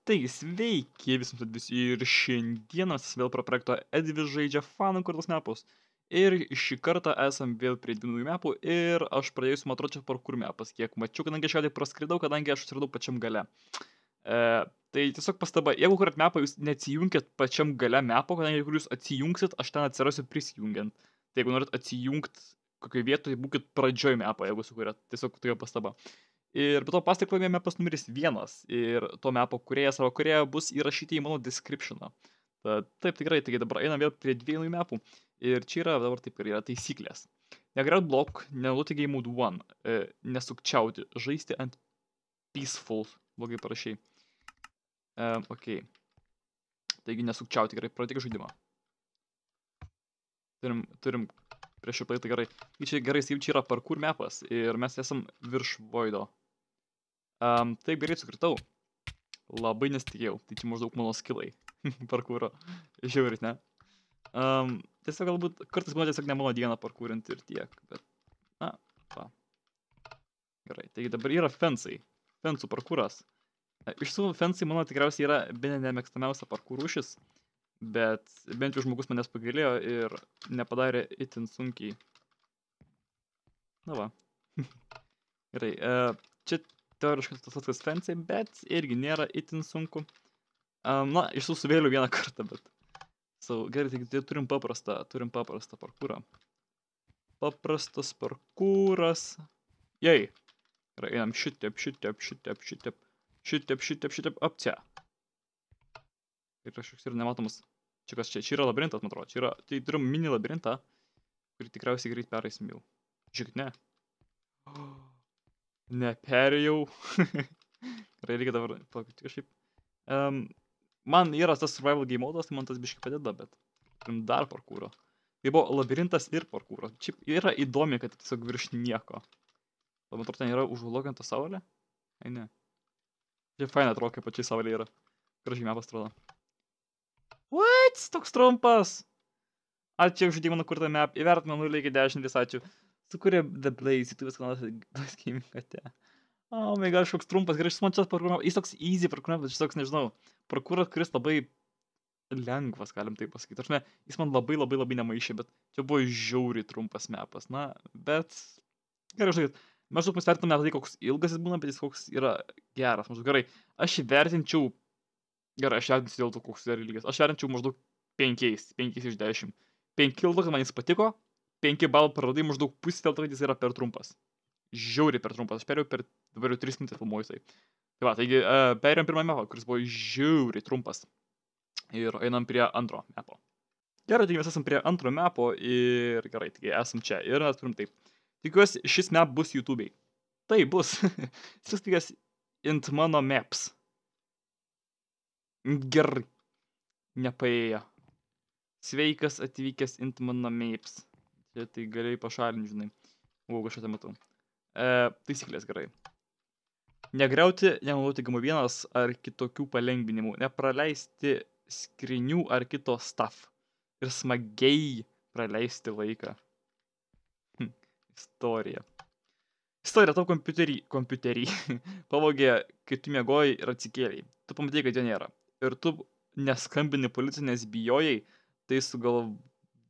Taigi, sveiki visi ir šiandieną mes vėl pro projekto Edvis žaidžia fanų kurtus mapus. Ir šį kartą esam vėl prie dvinųjų mapų ir aš pradėsiu matročią parkour mapas, kiek mačiau, kadangi aš jau taip praskridau, kadangi aš atsiradau pačiam gale. Tai tiesiog pastaba, jeigu kuriat mapą, jūs neatsijungit pačiam gale mapo, kadangi jeigu jūs atsijungsit, aš ten atsirasiu prisijungiant. Tai jeigu norit atsijungt kokioje vietoje, būkit pradžioj mapo, jeigu sukuriat. Tiesiog tokia pastaba. Ir be to pastikojame mapas numeris 1 ir to mapo kūrėjas savo kūrėją bus įrašyti į mano descriptioną. Taip tikrai, taigi dabar einam vėl prie dviejų mapų. Ir čia yra dabar taip ir yra taisyklės. Negriaut blok, nenaudoti game mode 1, nesukčiauti, žaisti ant peaceful, blogai parašiai. Ok. Taigi nesukčiauti, gerai, pradėk žaidimą. Turim prieš šį plaitą gerai. Čia gerai, jau čia yra parkour mapas ir mes esam virš voido. Taip gerai sukritau. Labai nesitikėjau. Tai čia maždaug mano skillai. Parkouro. Žiaurit, ne? Tiesiog galbūt kartais būna tiesiog ne mano dieną parkourinti ir tiek. Bet, na, va. Gerai, taigi dabar yra fensai. Fensų parkouras. Iš tiesų, fensai mano tikriausiai yra bene nemėgstamiausia parkour rūšis. Bet bent jau žmogus manęs pagailėjo ir nepadarė itin sunkiai. Na va. Gerai, čia teoriškai tas atkas fensai, bet irgi nėra itin sunku. Na, iš tiesų suvėliau vieną kartą, bet... Gerai, tai turim paprastą parkourą. Paprastas parkouras. Jei. Gerai, einam šitep, up čia. Ir kažkoks yra nematomas. Čia kas čia? Čia yra labirintas, man atrodo. Tai turim mini labirintą, kurį tikriausiai greit pereisim jau. Žiūrėkit, ne. Neperėjau. Gerai, reikia dabar plakyti kažkaip. Man yra tas survival game modas, tai man tas biškai padeda, bet turim dar parkourą. Tai buvo labirintas ir parkouras. Čia yra įdomi, kad tiesiog virš nieko. Man atrodo, ten yra užvloginta saulė. Ai, ne. Čia faina atrodo, kaip pačiai saulė yra. Gražiai mapas atrodo. What? Toks trumpas! Ačiū už žaidimą nukurtą map. Įvertinimą 0 iki 10, ačiū. Sukūrė The Blaze, YouTube kanalas Blaze Gaming ate. Oh my god, šoks trumpas. Gerai, šis man čia parkour mapas. Jis toks easy parkour mapas, šis toks, nežinau. Parkouras, kuris labai lengvas, galim taip pasakyti. Aš ne, jis man labai nemaišė, bet čia buvo žiauriai trumpas mapas. Na, bet... Gerai, žinai, maždaug mes vertiname tai, koks ilgas jis būna, bet jis koks yra geras. Maždaug gerai, aš vertinčiau... Gerai, aš vertinsiu dėl to, koks yra ilgas. Aš vertinčiau maždaug 5 iš 10. 5 dėl to, kad man jis patiko, 5 balų praradai, maždaug pusė dėl to, kad jis yra per trumpas. Žiauriai per trumpas. Aš perėjau per dabar jau 3 minutės filmuoju tai. Tai va, taigi perėjom pirmą mapą, kuris buvo žiauriai trumpas. Ir einam prie antro mapo. Gerai, taigi mes esam prie antro mapo ir gerai, taigi esam čia. Ir mes turim taip. Tikiuosi, šis map bus YouTube'ai. Tai bus. Jis tikės int mano maps. Gerai. Nepaėjo. Sveikas atvykęs int mano maps. Čia tai galėjai pašalinti, žinai. O, kažką tai matau. Taisyklės gerai. Negriauti, nenaudoti GM1 ar kitokių palengvinimų. Nepraleisti skrinių ar kito stuff. Ir smagiai praleisti laiką. Istorija. Istorija tavo kompiuterį pavogė, kai tu miegojai ir atsikėlei. Tu pamatei, kad jo nėra. Ir tu neskambini policiją, nes bijojai, tai sugalvojai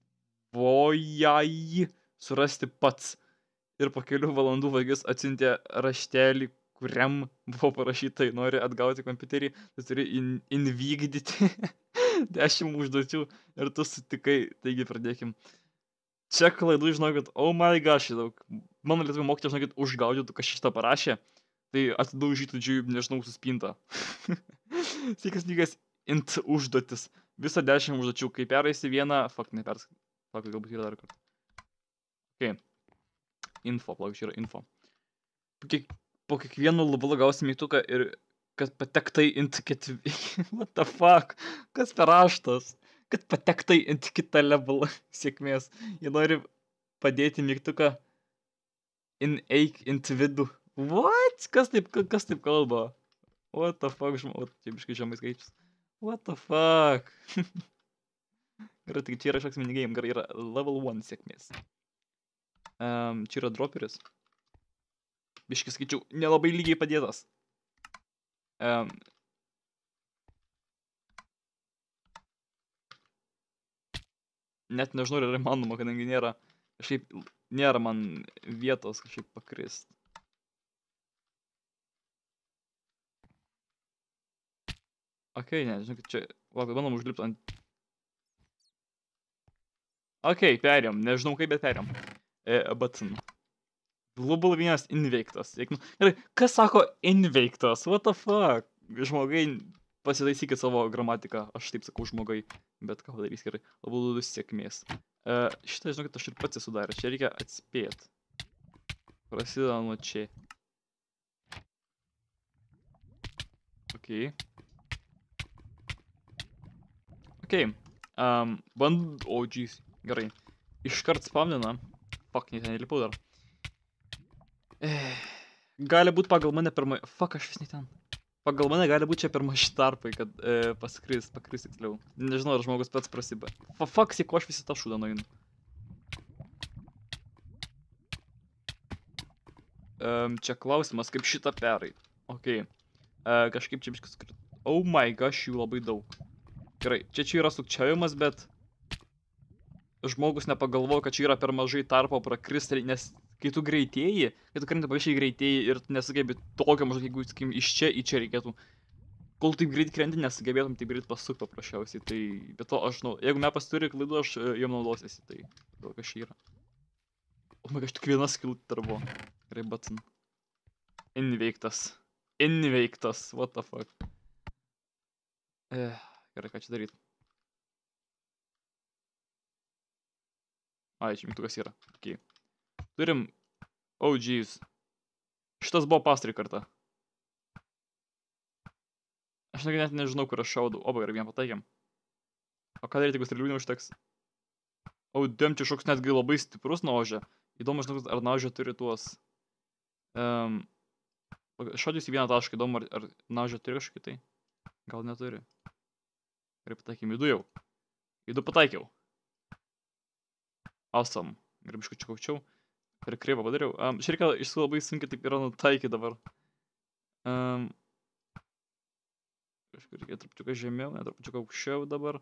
surasti pats. Ir po kelių valandų vagis atsiuntė raštelį, kuriam buvo parašyta, nori atgauti kompiuterį, tu turi invykdyti 10 užduočių ir tu sutikai, taigi pradėkim. Čia klaidų, žinokit, oh my gosh, daug. Mano lietuvių mokytojas, žinokit, užgaudytų, kas šitą parašė, tai atidaužytų džiui, nežinau, suspintą. Sėkas int užduotis. Visą 10 užduočių, kai pereisi vieną, galbūt yra dar kartą. Ok. Info, plauk, čia yra info. Po kiekvieno levelo gausi mygtuką ir kad patektai int What the fuck? Kas per raštas? Kad patektai int kitą levelą. Sėkmės. Jie nori padėti mygtuką eik int vidų. What? Kas taip kalba? What the fuck, čia biškai žemai skaičius. What the fuck? Gerai, tai čia yra šoks minigame. Gerai, yra level 1 sėkmės. Čia yra droperis. Biškai skaičiau, nelabai lygiai padėtas. Net nežinau, ar yra įmanoma, kadangi nėra, kažkaip, nėra man vietos kažkaip pakrist. Okei, ne, žinokit, čia, va, bandom užlipti ant... Okei, perėjom, nežinau kaip, bet perėjom. Button. Global 1 inveiktas. Gerai, kas sako inveiktas? What the fuck? Žmogai, pasitaisykit savo gramatiką. Aš taip sakau žmogai, bet ką padarys gerai. Labai labai sėkmės. Šitą, žinokit, aš ir pats esu daręs. Čia reikia atspėti. Prasideda nuo čia. Okei. Okei. O, jeez. Gerai. Iškart spamnina. Fuck, net nelipau dar. Gali būt pagal mane per maži... Fuck, aš vis ne ten. Pagal mane gali būt čia per maži tarpai, kad pakris tiksliau. Nežinau, ar žmogus pats prasibė. Fuck, sėko aš visi tą šūdą nueinu. Čia klausimas, kaip šitą perai. Okei. Kažkaip čia biškas... Oh my gosh, jų labai daug. Gerai, čia yra sukčiavimas, bet... Žmogus nepagalvoja, kad čia yra per mažai tarpo prakristi, nes kai tu greitėji, kai tu krenti pavyzdžiui greitėji ir tu nesugebi tokio maždaug, jeigu, sakykim, iš čia į čia reikėtų. Kol taip greit krenti, nesugebėtum taip greit pasuk paprasčiausiai, tai... Bet to aš, jeigu mepas turi klaidų, aš jom naudosiuosi, tai... Gal kas čia yra. O my gosh, tik viena skill darbo. Gerai, button. Inveiktas. Inveiktas, what the fuck. Gerai, ką čia daryt? Ai, čia mygtukas yra. Okay. Turim... Oh, jeez. Šitas buvo pastarį kartą. Aš net nežinau, kur aš šaudau. O, gerai, vieną pataikėm. O ką daryti, jeigu strėlių neužteks? Oh, damn, čia šoks netgi labai stiprus naužė. Įdomu, žinau, ar naužė turi tuos... Šaudys į vieną tašką. Įdomu, ar naužė turi kažkokį tai? Gal neturi. Gerai, pataikėm. Į du jau. Į du pataikiau. Awesome. Gerai, biškų čia kaučiau. Per kreivą padariau. Čia reikia iš tikrųjų labai sunkiai taip yra nutaikyti dabar. Kažkur reikia trupučiuką žemiau, ne trupučiuką aukščiau dabar.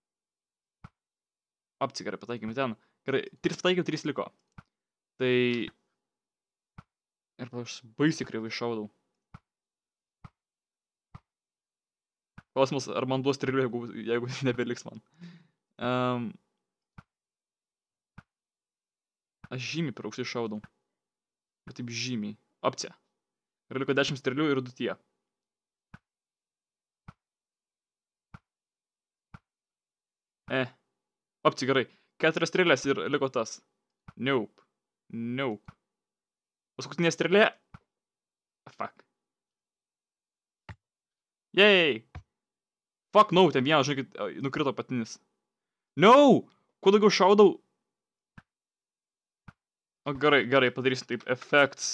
Apci, gerai, pataikėm į ten. Gerai, 3 pataikiau, 3 liko. Tai... Ir aš baisiai kreivai šaudau. Klausimas, ar man duos strėlių, jeigu nebeliks man. Aš žymiai per aukštai šaudau. Bet taip žymiai. Apcia. Ir liko 10 strėlių ir 2 tie. Apcia, gerai. 4 strėlės ir liko tas. Nope. Nope. Paskutinė strėlė. Fuck. Yay. Fuck, no, ten vienas, žinokit, nukrito patinis. No! Kuo daugiau šaudau... O, gerai, padarysim taip. Effects...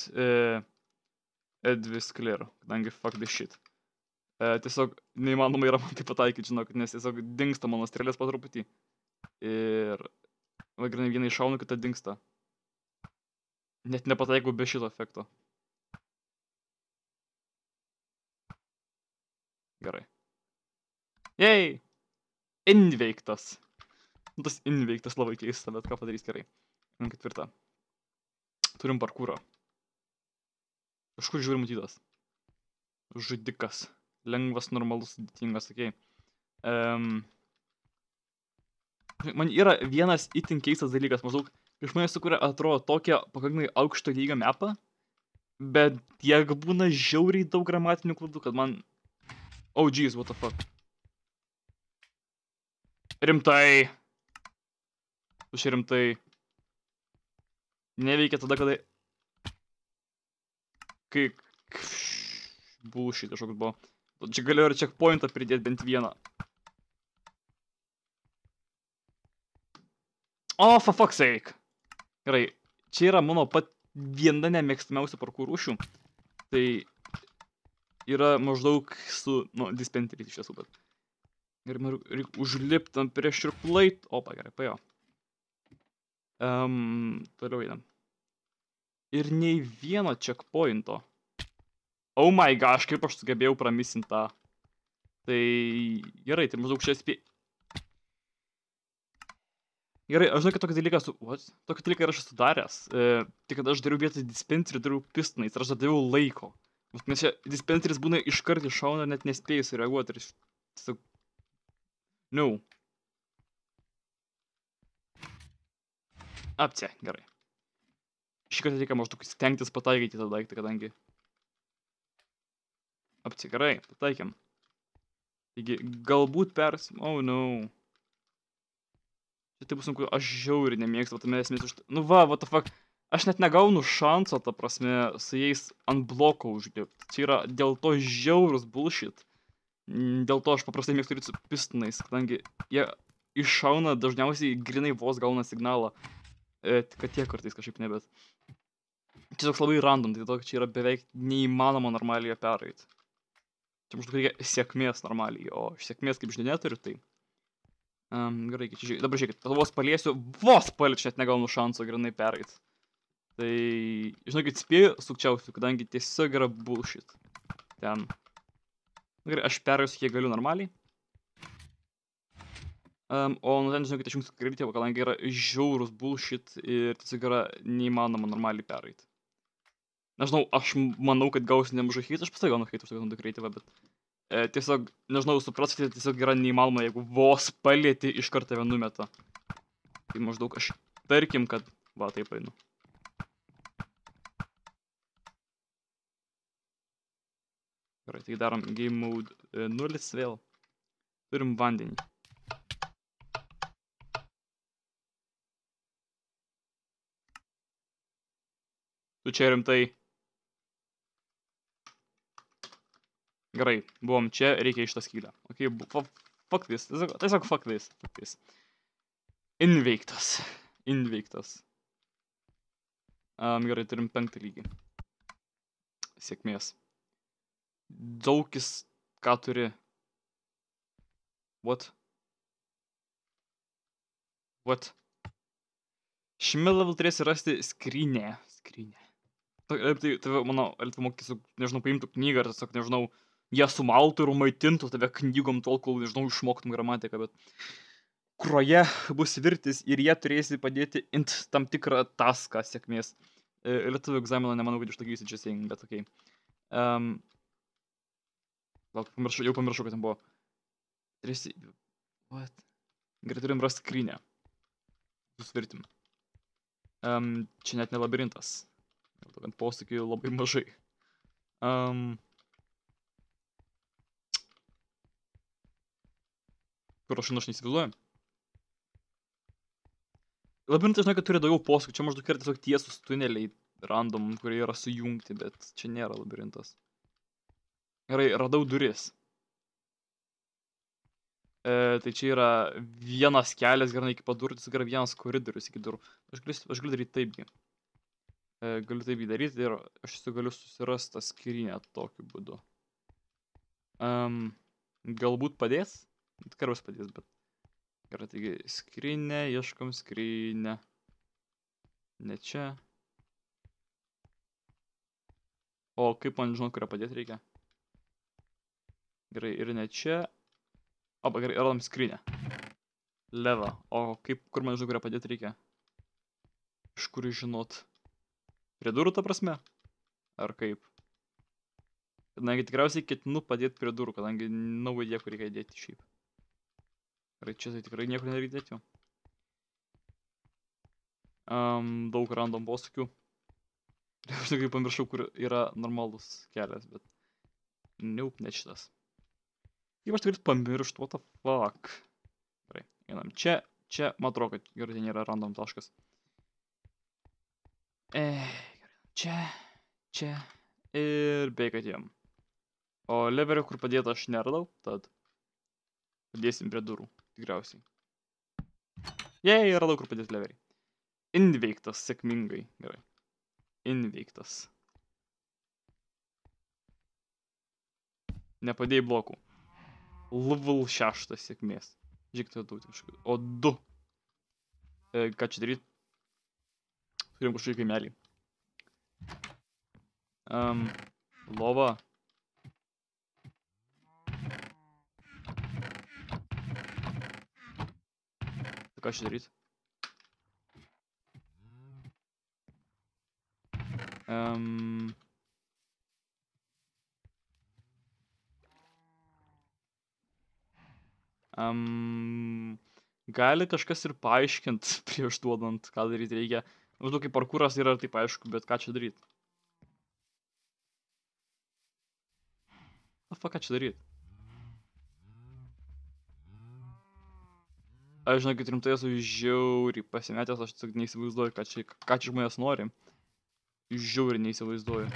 Edvis clear. Kadangi fuck this shit. Tiesiog neįmanoma yra man tai pataikyti, žinokit, nes tiesiog dingsta mano strėlės po truputį. Ir... Va, grinai vieną iššaunu, kitą dingsta. Net nepataikau be šito efekto. Gerai. Jei! Inveiktas. Tas inveiktas labai keista, bet ką padarys gerai. 4. Turim parkūrą. Kažkur žiūri matytas. Žudikas. Lengvas, normalus, sudėtingas, okei. Man yra vienas itin keistas dalykas, maždaug, kai žmonės sukuria atrodo tokią pakankamai aukšto lygio mapą, bet tiek būna žiauriai daug gramatinių klaidų, kad man... Oh, jeez, what the fuck. Rimtai. Tu čia rimtai. Neveikia tada, kada... Kai... Bullshit kažkoks buvo. Čia galėjo ir checkpointą pridėti bent vieną. Oh, for fuck's sake. Gerai, čia yra mano pat viena nemėgstamiausių parkour rūšių. Tai yra maždaug su, dispenteriais iš tiesų, bet... Ir man reikia užlipti ant pressure plate. Opa, gerai, paėjo. Toliau einam. Ir nei vieno checkpointo. Oh my gosh, kaip aš sugebėjau pramisinti tą. Tai gerai, tai maždaug čia spė... Gerai, aš žinau, kad tokį dalyką tokį dalyką ir aš esu daręs. Tik kad aš dariau vietoj dispenserį, dariau pistonais ir aš daviau laiko. Nes čia dispenseris būna iškart iššauna, net nespėjai sureaguoti ir tiesiog... No. Apce, gerai. Šį kartą reikia maždaug stengtis pataikyti tą daiktą, kadangi... Apce, gerai, pataikėm. Taigi, galbūt persim... Oh, no. Čia taip sunku, aš žiauriai nemėgstu, tame esmės už... Nu va, what the fuck. Aš net negaunu šanso, ta prasme, su jais ant bloko užlipti. Čia yra dėl to žiaurus bullshit. Dėl to aš paprastai mėgstu daryti su pistonais, kadangi jie iššauna dažniausiai grinai vos gauna signalą. Kad tie kartais kažkaip nebet. Čia toks labai random, tai to, kad čia yra beveik neįmanoma normaliai pereit. Čia maždaug reikia sėkmės normaliai, o sėkmės kaip žinia neturiu, tai... Gerai, dabar žiūrėkit, vos paliečiu, net negaunu šanso grinai pereit. Tai, žinokit, spėju sukčiausiu, kadangi tiesiog yra bullshit. Ten. Gerai, aš perėsiu, kiek galiu normaliai. O nu ten, žinokit, aš jums kalbėti, kadangi yra žiaurus bullshit ir tiesiog yra neįmanoma normaliai pereit. Nežinau, aš manau, kad gausiu nemažai hit, aš pasai gaunu hit už tai gaunu kreatyvą, bet... Tiesiog, nežinau, supraskite, tiesiog yra neįmanoma, jeigu vos palieti iš karto tave numeta. Tai maždaug aš tarkim, kad... Va, taip einu. Gerai, tai darom game mode 0 vėl. Turim vandenį. Tu čia rimtai. Gerai, buvom čia, reikia iš tą skylę. Ok, fuck this. Tiesiog fuck this. Inveiktas. Gerai, turim 5 lygį. Sėkmės. Daugis, ką turi. What? Šiame level turėsi rasti skrynę. Tai mano elfų mokys, nežinau, paimtų knygą ar tiesiog, nežinau, jie sumaltų ir maitintų tave knygom tol, kol, nežinau, išmoktum gramatiką, bet kroje bus virtis ir jie turėsi padėti int tam tikrą taską sėkmės. Lietuvių egzaminą nemanau, kad išlaikysi čia sėjim, bet okei. Jau pamiršau, kad ten buvo. Turėsi... What? Gerai, turim rasti skrynę. Susvirtim. Čia net ne labirintas. Ant posakių labai mažai. Kur aš neįsivaizduoju. Labirintas, žinai, kad turi daugiau posūkių. Čia maždaug yra tiesiog tiesus tuneliai random, kurie yra sujungti, bet čia nėra labirintas. Gerai, radau duris. Tai čia yra vienas kelias, gerai, iki pat durų, tiesiog yra vienas koridorius iki durų. Aš galiu daryti taipgi. Galiu taip daryti ir aš tiesiog galiu susirasti tą skrynią tokiu būdu. Galbūt padės? Tikrai padės, bet... Gerai, taigi skrynią, ieškom skrynią. Ne čia. O kaip man žinot, kurią padėti reikia? Gerai, ir ne čia. O, gerai, radom skrynią. Leva. O kur man žinot, kurią padėti reikia? Iš kur žinot? Prie durų, ta prasme? Ar kaip? Kadangi tikriausiai ketinu padėti prie durų, kadangi no idea, kur reikia dėti šiaip. Gerai, čia tai tikrai niekur nereikia dėti jau. Daug random posakių. Aš tikrai pamiršau, kur yra normalus kelias, bet... Nope, ne šitas. Kaip aš tikrai pamirštu, what the fuck. Gerai, einam čia, man atrodo, kad gerai, ten yra random taškas. Čia ir beveik atėjom. O leverio, kur padėta, aš neradau, tad padėsim prie durų, tikriausiai. Jei, radau, kur padėti leverį. Inveiktas, sėkmingai, gerai. Inveiktas. Nepadėjai blokų. Level 6 sėkmės. Žiūrėk, tai daug kažkaip. O 2. Ką čia daryti? Turim kažkokį kaimelį. Lova. Tai ką čia daryti? Gali kažkas ir paaiškint prieš duodant, ką daryti reikia. Maždaug kaip parkūras yra taip aišku, bet ką čia daryti? Ką čia daryti? Aš žinokit, rimtai esu žiauriai pasimetęs, aš tiesiog neįsivaizduoju, ką čia žmonės nori. Žiauriai neįsivaizduoju.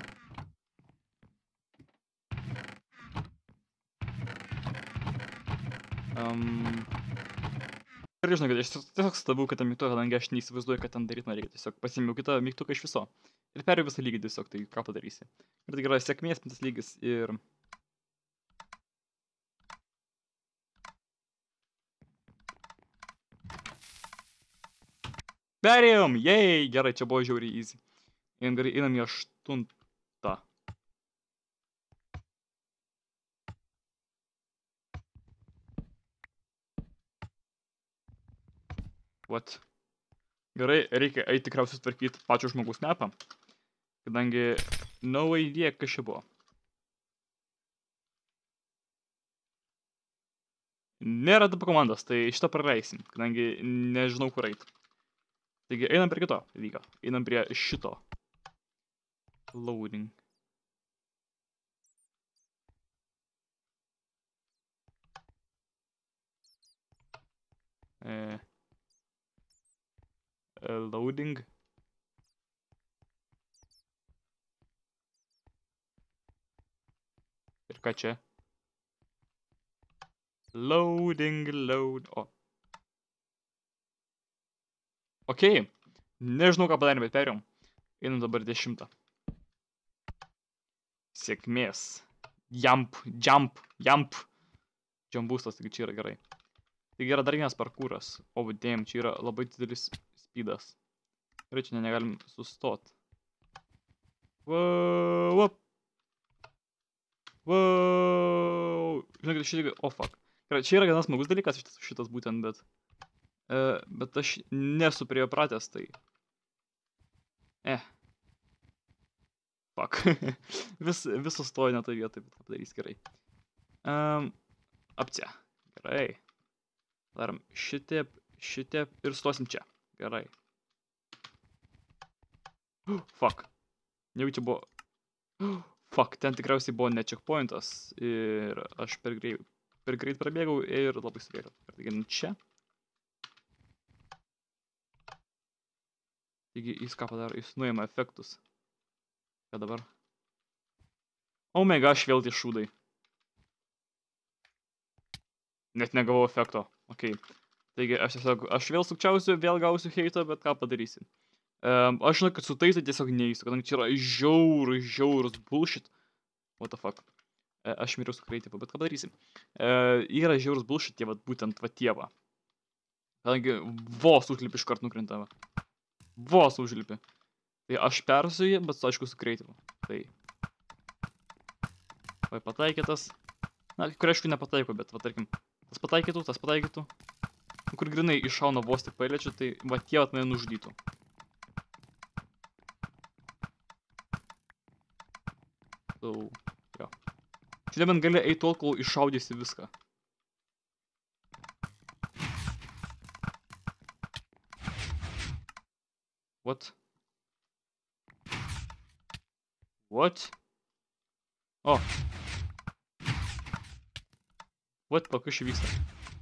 Ir žinokit, aš tiesiog stebiu, kad ten mygtuką, kadangi aš neįsivaizduoju, kad ten daryti reikia. Tiesiog pasimiau kitą mygtuką iš viso. Ir perėjau visą lygį tiesiog, tai ką padarysi. Ir tai yra sėkmės pintas lygis ir... Perėjom! Jei! Gerai, čia buvo žiauriai easy. Einam į 8. What? Gerai, reikia eiti tikriausiai sutvarkyti pačio žmogus mapą. Kadangi no idea, kas čia buvo. Nėra DP komandos, tai šitą praleisim, kadangi nežinau kur eit. Taigi einam prie kito lygio. Einam prie šito. Loading. Loading. Ir ką čia? Loading, load. O. Okei. Nežinau, ką padarėm, bet perėjom. Einam dabar 10. Sėkmės. Jump. Jumbustas, taigi čia yra gerai. Taigi yra dar vienas parkūras. O, damn, čia yra labai didelis speedas. Gerai, čia negalim sustot. Wow. Žinokit, šitai... O, fuck. Gerai, čia yra gana smagus dalykas šitas būtent, bet... Bet aš nesu prie jo pratęs, tai... Fuck. Visos stoja ne tai vietoj, bet ką padarys gerai. Apcia. Gerai. Darom šitip ir stosim čia. Gerai. Fuck. Jau čia buvo... Fuck, ten tikriausiai buvo ne checkpointas ir aš per greit prabėgau ir labai suvėliau. Taigi čia. Taigi jis ką padaro, jis nuima efektus. Ką dabar? Oh my gosh, vėl tie šūdai. Net negavau efekto. Ok. Taigi aš vėl sukčiausiu, vėl gausiu heitą, bet ką padarysi. Aš žinau, kad su tais tai tiesiog neįsiu, kadangi čia yra žiaurus bullshit. What the fuck. Aš miriau su creative, bet ką padarysi. Yra žiaurus bullshit tie, būtent tie va. Kadangi vos užlipi iškart nukrintava. Vos užlipi. Tai aš persiu jį, bet aišku su creative. Tai. Vai pataikytas. Na, kur aišku nepataiko, bet va tarkim. Tas pataikytų. Kur grinai iššauna vos tik pailiečiu, tai va tie mane nužudytų. So, jo. Čia nebent gali eiti tol, kol iššaudysi viską. What? O. What? Kas čia vyksta?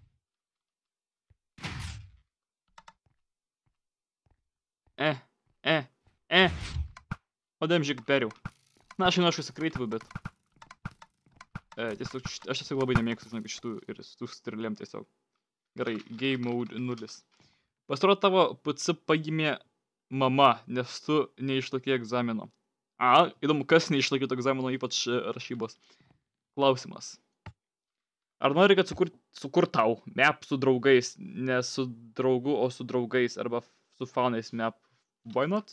O damn, perėjau. Na, aš žinau, su creative, bet... Tiesiog, aš tiesiog labai nemėgstu, žinau, šitų ir su strėlėm tiesiog. Gerai, game mode 0. Pasirodo, tavo PC paimė mama, nes tu neišlaikei egzamino. Įdomu, kas neišlaikė to egzamino, ypač rašybos. Klausimas. Ar nori, kad sukurt tau map su draugais, ne su draugu, o su draugais, arba su fanais map? Why not?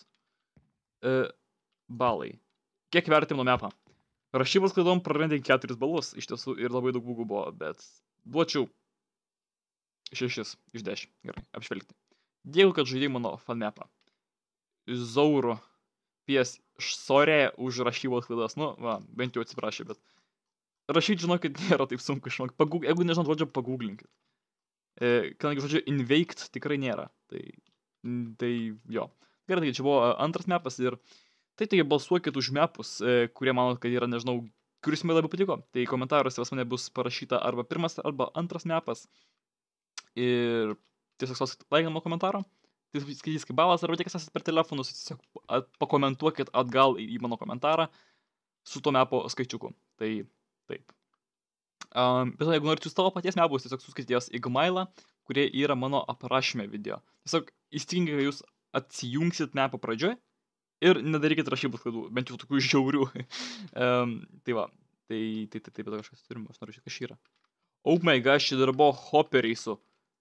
Balai. Kiek vertimo mapą? Rašybos klaidom prarandė 4 balus, iš tiesų, ir labai daug bugų buvo, bet duočiau 6 iš 10. Gerai, apžvelgti. Dėkui, kad žaidėjai mano fan mapą. Zauro PS sorry už rašybos klaidas. Nu, va, bent jau atsiprašė, bet rašyti, žinokit, nėra taip sunku išmokti. Jeigu nežinot žodžio, pagooglinkit. Kadangi žodžio inveikt tikrai nėra. Tai jo. Gerai, tai čia buvo antras mepas ir tai balsuokit už mepus, kurie manot, kad yra, nežinau, kuris man labiau patiko. Tai komentaruose pas mane bus parašyta arba pirmas, arba antras mepas. Ir tiesiog spauskit laiką nuo komentaro. Tai skaitys kaip balas, arba tiek esate per telefonus, tiesiog pakomentuokit atgal į mano komentarą su to mepo skaičiuku. Tai taip. Bet jeigu norit jūs tavo paties mepus, tiesiog suskaityt jas į Gmailą, kurie yra mano aprašyme video. Tiesiog įstikinkit, kad jūs atsijungsit mepo pradžioj ir nedarykit rašybos klaidų, bent jau tokių žiaurių. Tai va, tai bet kažkas turim, aš noriu žiūrėti, kas yra. Oh my gosh, čia dar buvo hopperiai su.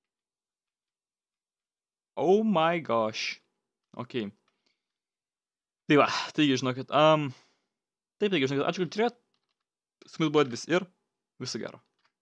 Oh my gosh. Ok. Tai va, taigi žinokit, ačiū, kad žiūrėjot. Su jumis buvo Edvis ir viso gero.